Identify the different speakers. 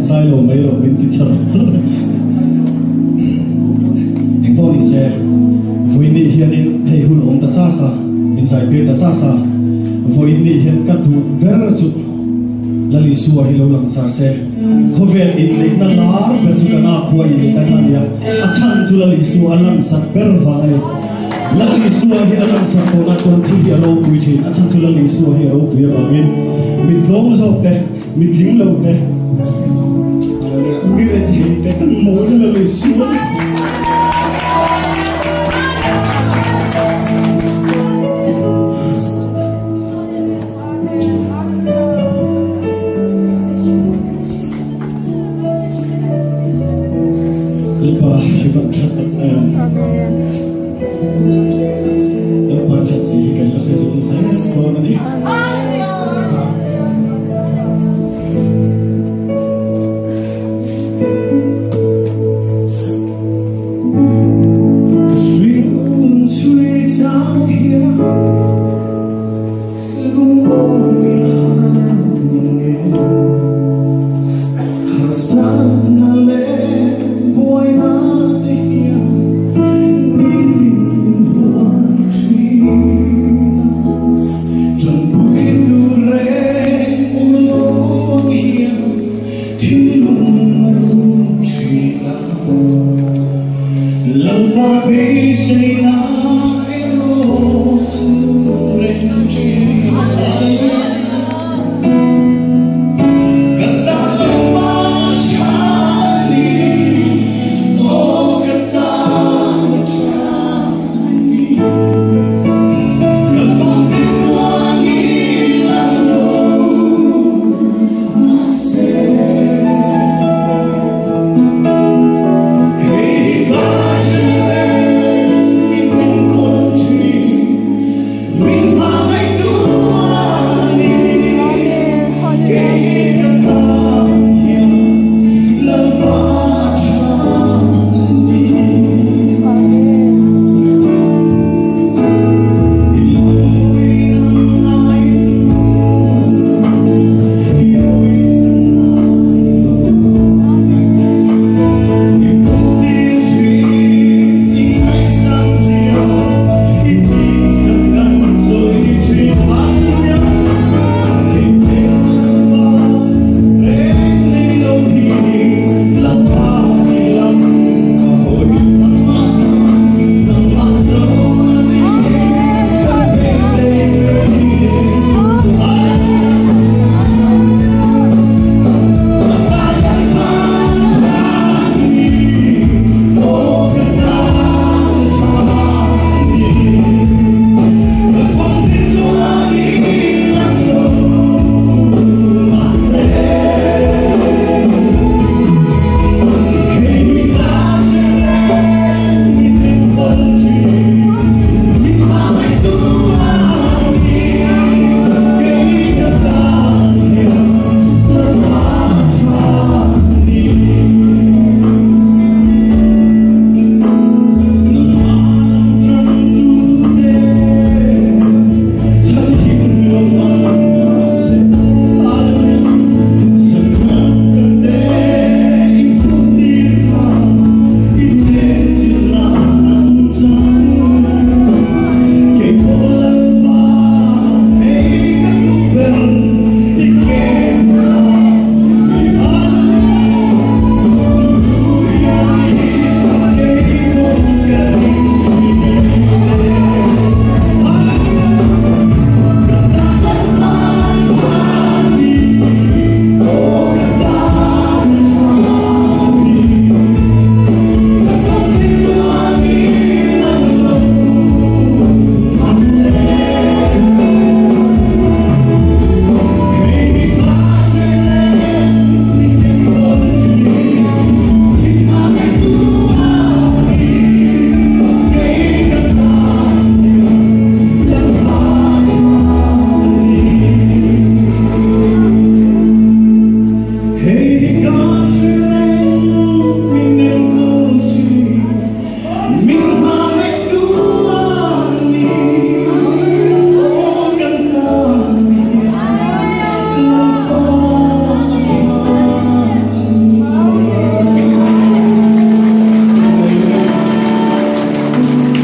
Speaker 1: sai lầu mấy lầu bên kia chợ anh có đi xe vui đi hiện in hay hun ông ta sa bên sai kia ta sa vui đi hiện cắt thu ver chút là lý xua hi lâu lăng sa xe không về in lấy na lá ver chút na khua in na thằng ya achang chút là lý xua lăng sa ver vai là lý xua hi lăng sa cô na con thi hi lâu quý chín achang chút là lý xua hi lâu quý vào bên mình giống dọc thế mình dính lâu thế biết là thì cái căn mối là lý xua Don't Amen.